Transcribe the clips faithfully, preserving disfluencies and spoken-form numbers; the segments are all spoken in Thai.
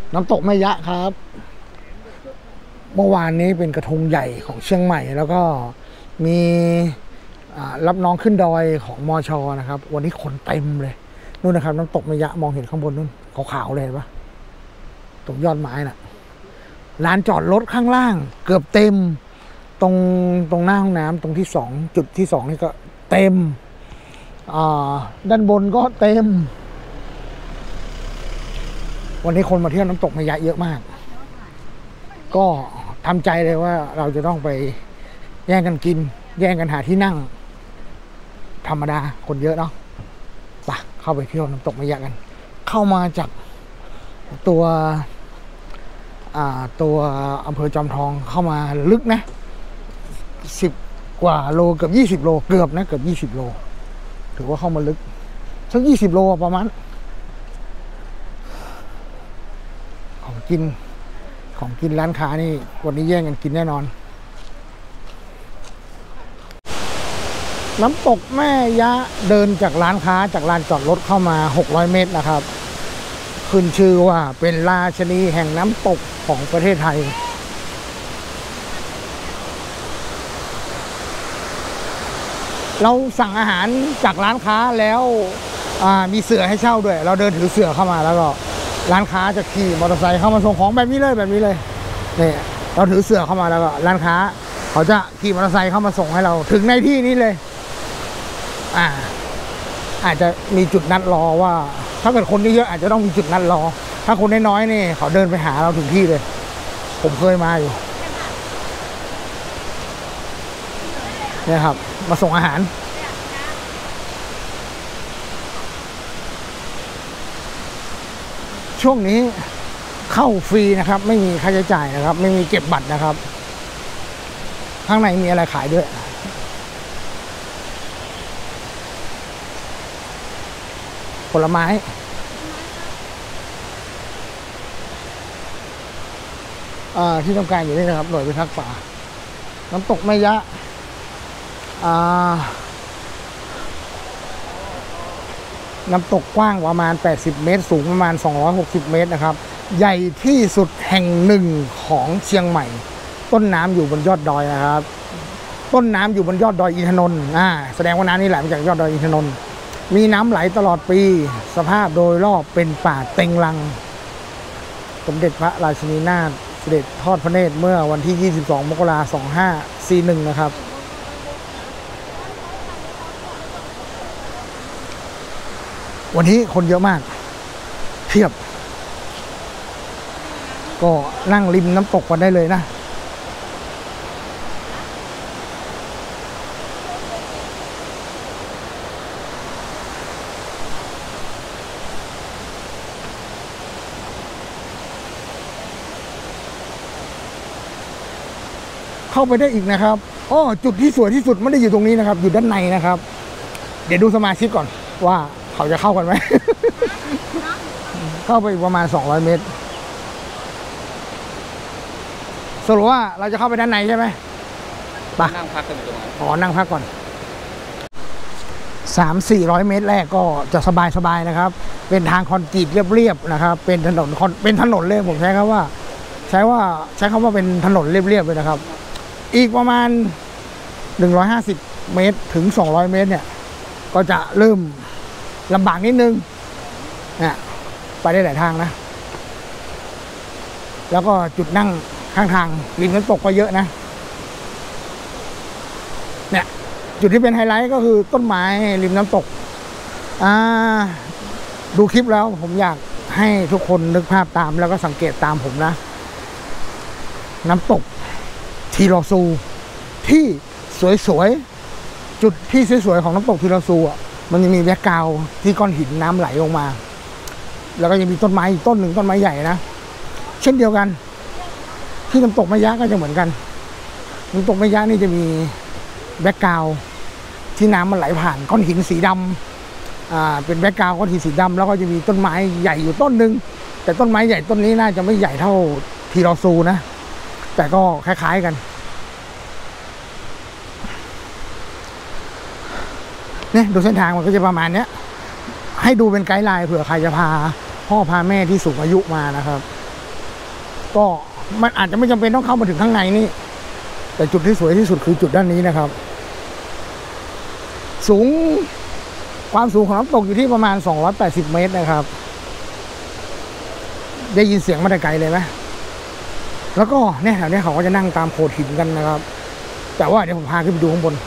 น้ำตกแม่ยะครับเมื่อวานนี้เป็นกระทงใหญ่ของเชียงใหม่แล้วก็มีรับน้องขึ้นดอยของมอชอนะครับวันนี้คนเต็มเลยนู่นนะครับน้ำตกแม่ยะมองเห็นข้างบนนู่นขาวๆเลยปะตรงยอดไม้น่ะลานจอดรถข้างล่างเกือบเต็มตรงตรงหน้าห้องน้ำตรงที่สองจุดที่สองนี่ก็เต็มด้านบนก็เต็มวันนี้คนมาเที่ยวน้ำตกแม่ยะเยอะมากก็ทำใจเลยว่าเราจะต้องไปแย่งกันกินแย่งกันหาที่นั่งธรรมดาคนเยอะเนาะไปเข้าไปเที่ยวน้ำตกแม่ยะกันเข้ามาจากตัวตัวอำเภอจอมทองเข้ามาลึกนะสิบกว่าโลเกือบยี่สิบโลเกือบนะเกือบยี่สิบโลถือว่าเข้ามาลึกสักยี่สิบโลประมาณของกินของกินร้านค้านี่วันนี้แย่งกันกินแน่นอนน้ำตกแม่ยะเดินจากร้านค้าจากลานจอดรถเข้ามาหกร้อยเมตรนะครับขึ้นชื่อว่าเป็นราชินีแห่งน้ำตกของประเทศไทยเราสั่งอาหารจากร้านค้าแล้วมีเสือให้เช่าด้วยเราเดินถือเสือเข้ามาแล้วก็ร้านค้าจะขี่มอเตอร์ไซค์เข้ามาส่งของแบบนี้เลยแบบนี้เลยเนี่ยเราถือเสือเข้ามาแล้วก็ร้านค้าเขาจะขี่มอเตอร์ไซค์เข้ามาส่งให้เราถึงในที่นี้เลยอ่าอาจจะมีจุดนัดรอว่าถ้าเกิดคนเยอะอาจจะต้องมีจุดนัดรอถ้าคนน้อยๆนี่เขาเดินไปหาเราถึงที่เลยผมเคยมาอยู่เนี่ยครับมาส่งอาหารช่วงนี้เข้าฟรีนะครับไม่มีค่าใช้จ่ายนะครับไม่มีเก็บบัตรนะครับข้างในมีอะไรขายด้วยผลไม้ที่ต้องการอยู่นี่นะครับหน่วยพิทักษ์ป่าน้ำตกแม่ยะน้ำตกกว้างประมาณแปดสิบเมตรสูงประมาณสองร้อยหกสิบเมตรนะครับใหญ่ที่สุดแห่งหนึ่งของเชียงใหม่ต้นน้ำอยู่บนยอดดอยนะครับต้นน้ำอยู่บนยอดดอยอินทนนท์อ่าแสดงว่าน้ำนี่ไหลมาจากยอดดอยอินทนนท์มีน้ำไหลตลอดปีสภาพโดยรอบเป็นป่าเต็งรังสมเด็จพระราชินีนาถเสด็จทอดพระเนตรเมื่อวันที่ยี่สิบสองมกราคมสองพันห้าร้อยสี่สิบเอ็ดนะครับวันนี้คนเยอะมากเทียบก็นั่งริมน้ำตกกันได้เลยนะเข้าไปได้อีกนะครับอ๋อจุดที่สวยที่สุดไม่ได้อยู่ตรงนี้นะครับอยู่ด้านในนะครับเดี๋ยวดูสมาชิกก่อนว่าเขาจะเข้ากันไหม เข้าไปอีกประมาณสองร้อยเมตรสรุปว่าเราจะเข้าไปด้านในใช่ไหมไปนั่งพักกันอยู่ตรงนั้นอ๋อนั่งพักก่อนสามสี่ร้อยเมตรแรกก็จะสบายสบายนะครับเป็นทางคอนกรีตเรียบๆนะครับเป็นถนนเป็นถนนเลยผมใช้คำว่าใช้ว่าใช้คำว่าเป็นถนนเรียบๆเลยนะครับอีกประมาณหนึ่งร้อยห้าสิบเมตรถึงสองร้อยเมตรเนี่ยก็จะเริ่มลำบากนิดนึงเนี่ยไปได้หลายทางนะแล้วก็จุดนั่งข้างทางริมน้ำตกก็เยอะนะเนี่ยจุดที่เป็นไฮไลท์ก็คือต้นไม้ริมน้ำตกอ่าดูคลิปแล้วผมอยากให้ทุกคนนึกภาพตามแล้วก็สังเกตตามผมนะน้ำตกทีลอซูที่สวยๆจุดที่สวยๆของน้ำตกทีลอซูอ่ะมันยังมีแบ็คกราวด์ที่ก้อนหินน้ำไหลลงมาแล้วก็ยังมีต้นไม้ต้นหนึ่งต้นไม้ใหญ่นะเช่นเดียวกันที่น้ำตกแม่ยะก็จะเหมือนกันน้ำตกแม่ยะนี่จะมีแบ็คกราวด์ที่น้ำมันไหลผ่านก้อนหินสีดำอ่าเป็นแบ็คกราวด์ก้อนหินสีดำแล้วก็จะมีต้นไม้ใหญ่อยู่ต้นหนึ่งแต่ต้นไม้ใหญ่ต้นนี้น่าจะไม่ใหญ่เท่าทีลอซูนะแต่ก็คล้ายๆกันเนี่ยดูเส้นทางมันก็จะประมาณเนี้ยให้ดูเป็นไกด์ไลน์เผื่อใครจะพาพ่อพาแม่ที่สูงอายุมานะครับก็มันอาจจะไม่จำเป็นต้องเข้ามาถึงข้างในนี่แต่จุดที่สวยที่สุดคือจุดด้านนี้นะครับสูงความสูงของน้ำตกอยู่ที่ประมาณสองร้อยแปดสิบเมตรนะครับได้ยินเสียงมาแต่ไกลเลยไหมแล้วก็เนี่ยแถวนี้เขาก็จะนั่งตามโขดหินกันนะครับแต่ว่าเดี๋ยวผมพาขึ้นไปดูข้างบน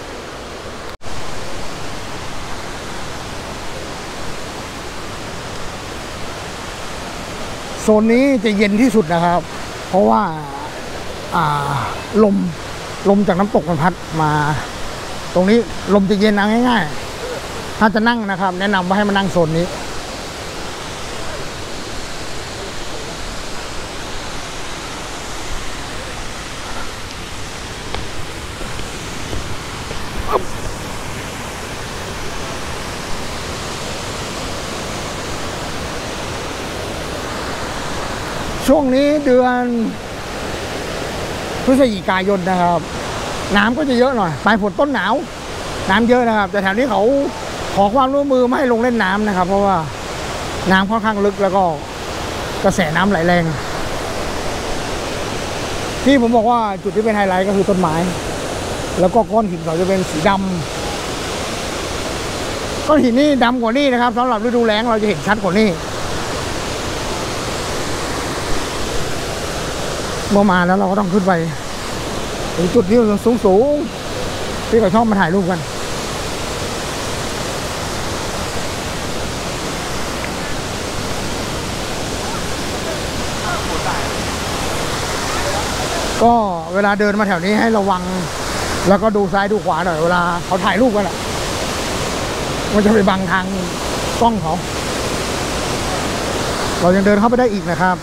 โซนนี้จะเย็นที่สุดนะครับเพราะว่าอ่าลมลมจากน้ำตกมันพัดมาตรงนี้ลมจะเย็นเอาง่ายๆถ้าจะนั่งนะครับแนะนำว่าให้มานั่งโซนนี้ช่วงนี้เดือนพฤศจิกายนนะครับน้ำก็จะเยอะหน่อยปลายฝนต้นหนาวน้ำเยอะนะครับแต่แถวนี้เขาขอความร่วมมือไม่ให้ลงเล่นน้ำนะครับเพราะว่าน้ำค่อนข้างลึกแล้วก็กระแสน้ำไหลแรงที่ผมบอกว่าจุดที่เป็นไฮไลท์ก็คือต้นไม้แล้วก็ก้อนหินเขาจะเป็นสีดำก้อนหินนี่ดำกว่านี้นะครับสำหรับฤดูแล้งเราจะเห็นชัดกว่านี้เมื่อมาแล้วเราก็ต้องขึ้นไปถึงจุดที่สูงสูงที่เขาชอบมาถ่ายรูปกันก็เวลาเดินมาแถวนี้ให้ระวังแล้วก็ดูซ้ายดูขวาหน่อยเวลาเขาถ่ายรูปกันอ่ะมันจะไปบังทางกล้องเขาเรายังเดินเข้าไปได้อีกนะครับ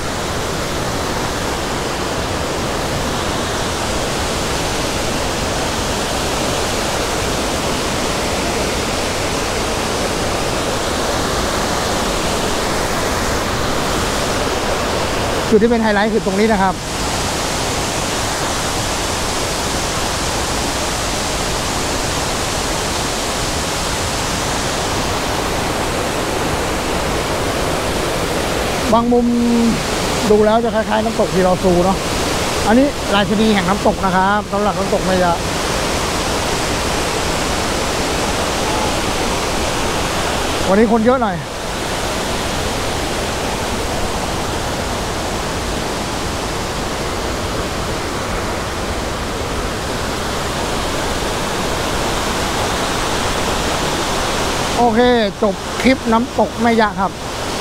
จุดที่เป็นไฮไลท์คือตรงนี้นะครับบางมุมดูแล้วจะคล้ายๆน้ำตกที่เราซูเนาะอันนี้ราชินีแห่งน้ำตกนะครับสำหรับน้ำตกไม่ยะวันนี้คนเยอะหน่อยโอเคจบคลิปน้ำตกแม่ยะครับ